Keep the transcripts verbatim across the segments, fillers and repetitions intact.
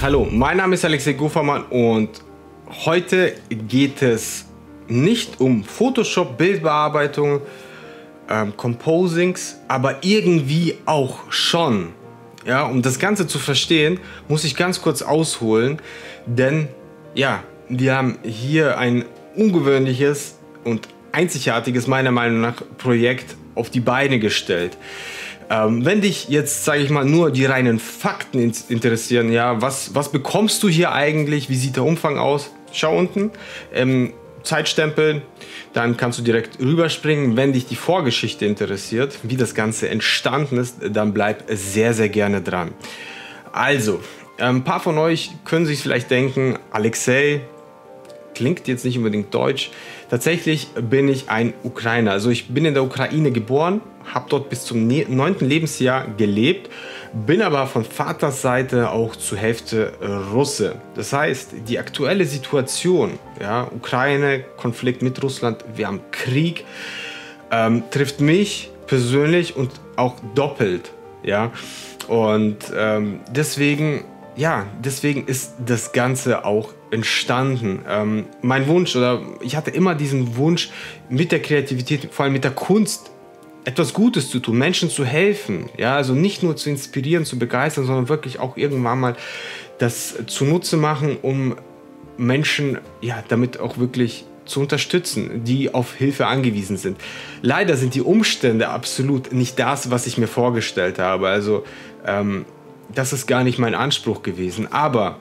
Hallo, mein Name ist Alexei Gufermann und heute geht es nicht um Photoshop, Bildbearbeitung, ähm, Composings, aber irgendwie auch schon. Ja, um das Ganze zu verstehen, muss ich ganz kurz ausholen, denn ja, wir haben hier ein ungewöhnliches und einzigartiges, meiner Meinung nach, Projekt auf die Beine gestellt. Ähm, wenn dich jetzt, sage ich mal, nur die reinen Fakten in interessieren, ja, was, was bekommst du hier eigentlich, wie sieht der Umfang aus? Schau unten, ähm, Zeitstempel, dann kannst du direkt rüberspringen. Wenn dich die Vorgeschichte interessiert, wie das Ganze entstanden ist, dann bleib sehr, sehr gerne dran. Also, ein paar von euch können sich vielleicht denken, Alexei, klingt jetzt nicht unbedingt deutsch. Tatsächlich bin ich ein Ukrainer. Also ich bin in der Ukraine geboren, habe dort bis zum neunten Lebensjahr gelebt, bin aber von Vaters Seite auch zur Hälfte Russe. Das heißt, die aktuelle Situation, ja, Ukraine, Konflikt mit Russland, wir haben Krieg, ähm, trifft mich persönlich und auch doppelt. Ja? Und ähm, deswegen, ja, deswegen ist das Ganze auch entstanden. Ähm, mein Wunsch, oder ich hatte immer diesen Wunsch, mit der Kreativität, vor allem mit der Kunst, etwas Gutes zu tun, Menschen zu helfen. Ja, also nicht nur zu inspirieren, zu begeistern, sondern wirklich auch irgendwann mal das zunutze machen, um Menschen, ja, damit auch wirklich zu unterstützen, die auf Hilfe angewiesen sind. Leider sind die Umstände absolut nicht das, was ich mir vorgestellt habe. Also ähm, das ist gar nicht mein Anspruch gewesen. Aber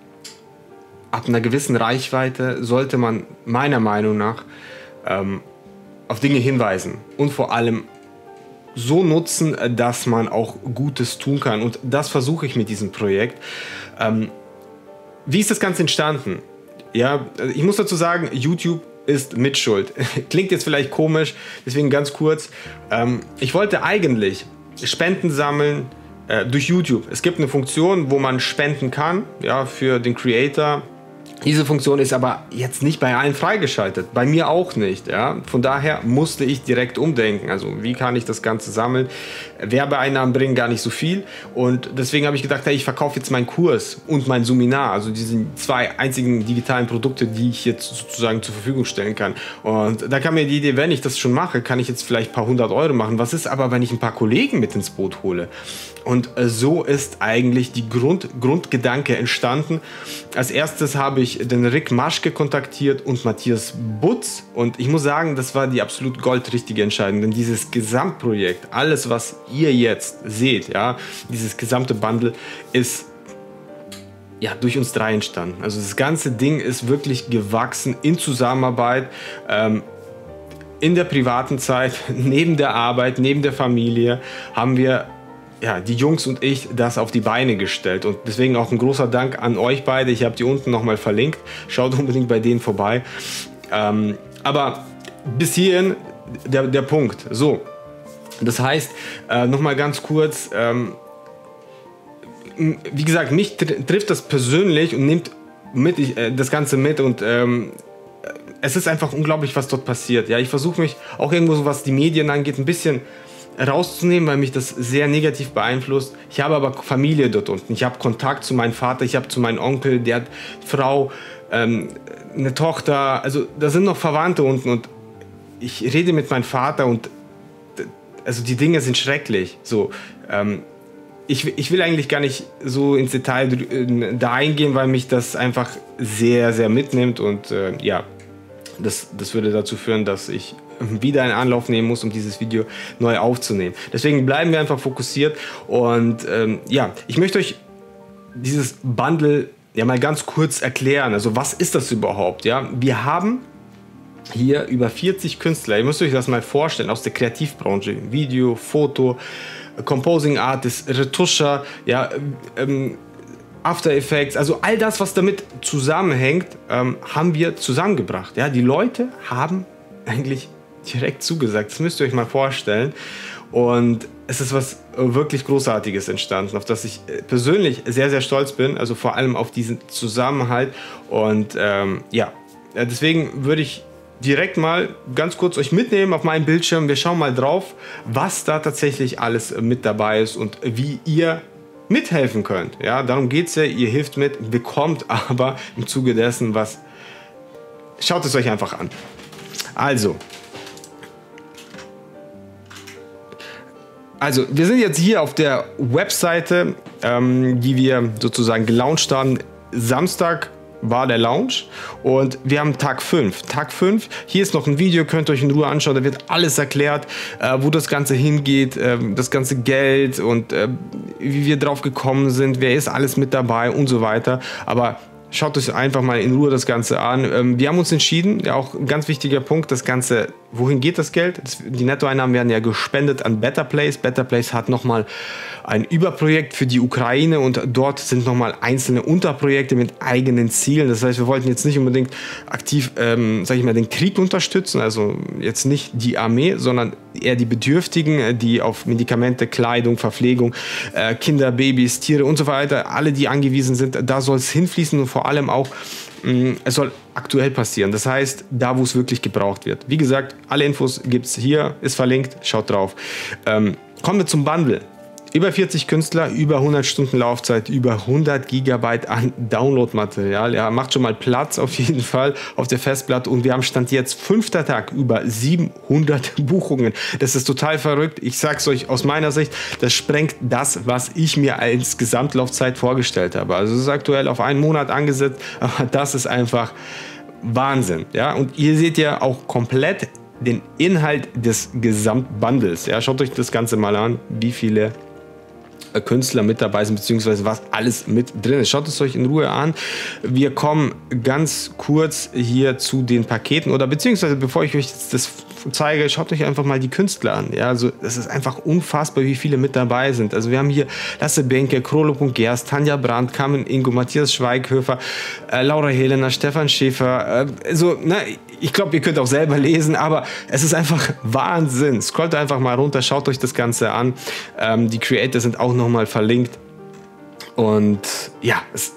ab einer gewissen Reichweite sollte man meiner Meinung nach ähm, auf Dinge hinweisen und vor allem so nutzen, dass man auch Gutes tun kann. Und das versuche ich mit diesem Projekt. Ähm, wie ist das Ganze entstanden? Ja, ich muss dazu sagen, YouTube ist Mitschuld. Klingt jetzt vielleicht komisch, deswegen ganz kurz. Ähm, ich wollte eigentlich Spenden sammeln äh, durch YouTube. Es gibt eine Funktion, wo man spenden kann, ja, für den Creator. Diese Funktion ist aber jetzt nicht bei allen freigeschaltet, bei mir auch nicht. Ja? Von daher musste ich direkt umdenken. Also wie kann ich das Ganze sammeln? Werbeeinnahmen bringen gar nicht so viel und deswegen habe ich gedacht, hey, ich verkaufe jetzt meinen Kurs und mein Seminar, also diese zwei einzigen digitalen Produkte, die ich jetzt sozusagen zur Verfügung stellen kann. Und da kam mir die Idee, wenn ich das schon mache, kann ich jetzt vielleicht ein paar hundert Euro machen. Was ist aber, wenn ich ein paar Kollegen mit ins Boot hole? Und so ist eigentlich die Grund, Grundgedanke entstanden. Als erstes habe ich den Rick Maschke kontaktiert und Matthias Butz. Und ich muss sagen, das war die absolut goldrichtige Entscheidung. Denn dieses Gesamtprojekt, alles, was ihr jetzt seht, ja, dieses gesamte Bundle ist ja durch uns drei entstanden. Also das ganze Ding ist wirklich gewachsen in Zusammenarbeit. Ähm, in der privaten Zeit, neben der Arbeit, neben der Familie haben wir, ja, die Jungs und ich, das auf die Beine gestellt. Und deswegen auch ein großer Dank an euch beide. Ich habe die unten nochmal verlinkt. Schaut unbedingt bei denen vorbei. Ähm, aber bis hierhin der, der Punkt. So, das heißt, äh, nochmal ganz kurz, ähm, wie gesagt, mich tr trifft das persönlich und nimmt mit, ich, äh, das Ganze mit und ähm, es ist einfach unglaublich, was dort passiert. Ja, ich versuche mich auch irgendwo, so was die Medien angeht, ein bisschen rauszunehmen, weil mich das sehr negativ beeinflusst. Ich habe aber Familie dort unten. Ich habe Kontakt zu meinem Vater, ich habe zu meinem Onkel, der hat Frau, ähm, eine Tochter. Also da sind noch Verwandte unten und ich rede mit meinem Vater und also die Dinge sind schrecklich. So, ähm, ich, ich will eigentlich gar nicht so ins Detail da eingehen, weil mich das einfach sehr, sehr mitnimmt und äh, ja, das, das würde dazu führen, dass ich wieder einen Anlauf nehmen muss, um dieses Video neu aufzunehmen. Deswegen bleiben wir einfach fokussiert und ähm, ja, ich möchte euch dieses Bundle ja mal ganz kurz erklären. Also was ist das überhaupt? Ja, wir haben hier über vierzig Künstler, ihr müsst euch das mal vorstellen, aus der Kreativbranche, Video, Foto, Composing Artist, Retuscher, ja, ähm, After Effects, also all das, was damit zusammenhängt, ähm, haben wir zusammengebracht. Ja, die Leute haben eigentlich direkt zugesagt. Das müsst ihr euch mal vorstellen. Und es ist was wirklich Großartiges entstanden, auf das ich persönlich sehr, sehr stolz bin. Also vor allem auf diesen Zusammenhalt. Und ähm, ja, deswegen würde ich direkt mal ganz kurz euch mitnehmen auf meinen Bildschirm. Wir schauen mal drauf, was da tatsächlich alles mit dabei ist und wie ihr mithelfen könnt. Ja, darum geht es ja, ihr hilft mit, bekommt aber im Zuge dessen was. Schaut es euch einfach an. Also, also wir sind jetzt hier auf der Webseite, ähm, die wir sozusagen gelauncht haben. Samstag war der Launch und wir haben Tag fünf. Tag fünf, hier ist noch ein Video, könnt ihr euch in Ruhe anschauen, da wird alles erklärt, äh, wo das Ganze hingeht, äh, das ganze Geld und äh, wie wir drauf gekommen sind, wer ist alles mit dabei und so weiter. Aber schaut euch einfach mal in Ruhe das Ganze an. Ähm, wir haben uns entschieden, ja auch ein ganz wichtiger Punkt, das Ganze, wohin geht das Geld? Das, die Nettoeinnahmen werden ja gespendet an Better Place. Better Place hat nochmal ein Überprojekt für die Ukraine und dort sind nochmal einzelne Unterprojekte mit eigenen Zielen. Das heißt, wir wollten jetzt nicht unbedingt aktiv, ähm, sag ich mal, den Krieg unterstützen, also jetzt nicht die Armee, sondern eher die Bedürftigen, die auf Medikamente, Kleidung, Verpflegung, äh, Kinder, Babys, Tiere und so weiter, alle, die angewiesen sind, da soll es hinfließen und vor allem auch, mh, es soll aktuell passieren. Das heißt, da, wo es wirklich gebraucht wird. Wie gesagt, alle Infos gibt es hier, ist verlinkt, schaut drauf. Ähm, kommen wir zum Bundle. Über vierzig Künstler, über hundert Stunden Laufzeit, über hundert Gigabyte an Downloadmaterial. Ja, macht schon mal Platz auf jeden Fall auf der Festplatte. Und wir haben Stand jetzt fünfter Tag über siebenhundert Buchungen. Das ist total verrückt. Ich sag's euch aus meiner Sicht, das sprengt das, was ich mir als Gesamtlaufzeit vorgestellt habe. Also es ist aktuell auf einen Monat angesetzt, aber das ist einfach Wahnsinn. Ja, und ihr seht ja auch komplett den Inhalt des Gesamtbundles. Ja, schaut euch das Ganze mal an, wie viele Künstler mit dabei sind, beziehungsweise was alles mit drin ist. Schaut es euch in Ruhe an. Wir kommen ganz kurz hier zu den Paketen oder beziehungsweise bevor ich euch das zeige, schaut euch einfach mal die Künstler an. Ja, also es ist einfach unfassbar, wie viele mit dabei sind. Also wir haben hier Lasse Benke, Krolo.Gerst, Tanja Brandt, Carmen Ingo, Matthias Schweighöfer, äh, Laura Helena, Stefan Schäfer. Äh, also, ne, ich glaube, ihr könnt auch selber lesen, aber es ist einfach Wahnsinn. Scrollt einfach mal runter, schaut euch das Ganze an. Ähm, die Creator sind auch noch mal verlinkt. Und ja, es,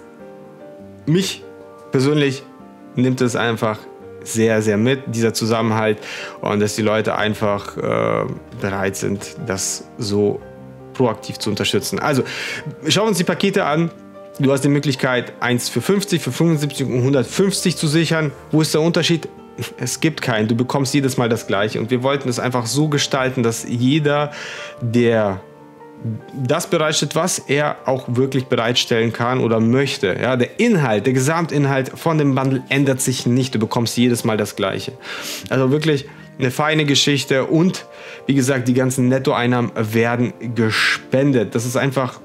mich persönlich nimmt es einfach sehr, sehr mit, dieser Zusammenhalt, und dass die Leute einfach äh, bereit sind, das so proaktiv zu unterstützen. Also, schauen wir uns die Pakete an. Du hast die Möglichkeit, eins für fünfzig, für fünfundsiebzig und hundertfünfzig zu sichern. Wo ist der Unterschied? Es gibt keinen. Du bekommst jedes Mal das Gleiche. Und wir wollten es einfach so gestalten, dass jeder, der das bereitstellt, was er auch wirklich bereitstellen kann oder möchte. Ja, der Inhalt, der Gesamtinhalt von dem Bundle ändert sich nicht. Du bekommst jedes Mal das Gleiche. Also wirklich eine feine Geschichte und wie gesagt, die ganzen Nettoeinnahmen werden gespendet. Das ist einfach,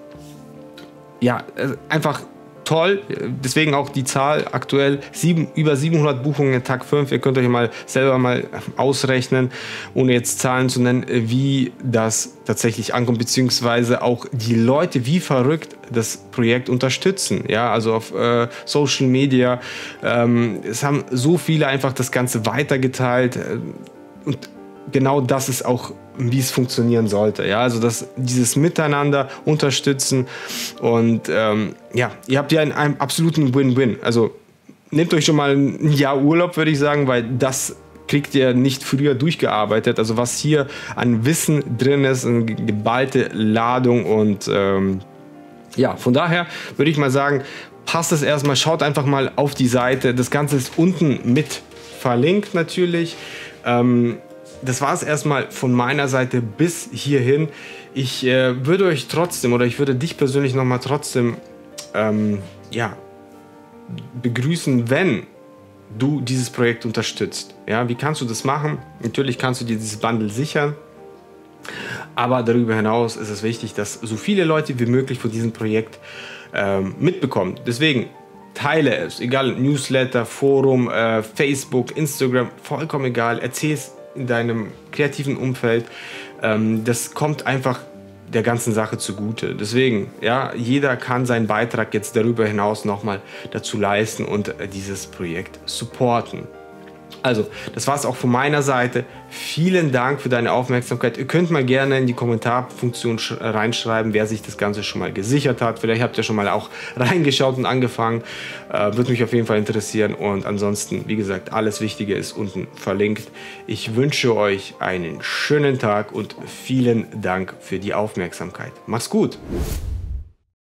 ja, einfach toll. Deswegen auch die Zahl aktuell sieben, über siebenhundert Buchungen Tag fünf. Ihr könnt euch mal selber mal ausrechnen, ohne jetzt Zahlen zu nennen, wie das tatsächlich ankommt, beziehungsweise auch die Leute wie verrückt das Projekt unterstützen. Ja, also auf äh, Social Media. Ähm, es haben so viele einfach das Ganze weitergeteilt äh, und genau das ist auch, wie es funktionieren sollte. Ja, also das, dieses Miteinander unterstützen und ähm, ja, ihr habt ja einen, einen absoluten Win-Win. Also nehmt euch schon mal ein Jahr Urlaub, würde ich sagen, weil das kriegt ihr nicht früher durchgearbeitet. Also was hier an Wissen drin ist, eine geballte Ladung und ähm, ja, von daher würde ich mal sagen, passt es erstmal, schaut einfach mal auf die Seite. Das Ganze ist unten mit verlinkt natürlich. Ähm, Das war es erstmal von meiner Seite bis hierhin. Ich äh, würde euch trotzdem oder ich würde dich persönlich noch mal trotzdem ähm, ja, begrüßen, wenn du dieses Projekt unterstützt. Ja, wie kannst du das machen? Natürlich kannst du dir dieses Bundle sichern, aber darüber hinaus ist es wichtig, dass so viele Leute wie möglich von diesem Projekt ähm, mitbekommen. Deswegen teile es, egal, Newsletter, Forum, äh, Facebook, Instagram, vollkommen egal, erzähl es in deinem kreativen Umfeld. Ähm, das kommt einfach der ganzen Sache zugute. Deswegen, ja, jeder kann seinen Beitrag jetzt darüber hinaus nochmal dazu leisten und äh, dieses Projekt supporten. Also, das war es auch von meiner Seite. Vielen Dank für deine Aufmerksamkeit. Ihr könnt mal gerne in die Kommentarfunktion reinschreiben, wer sich das Ganze schon mal gesichert hat. Vielleicht habt ihr schon mal auch reingeschaut und angefangen. Äh, würde mich auf jeden Fall interessieren. Und ansonsten, wie gesagt, alles Wichtige ist unten verlinkt. Ich wünsche euch einen schönen Tag und vielen Dank für die Aufmerksamkeit. Macht's gut!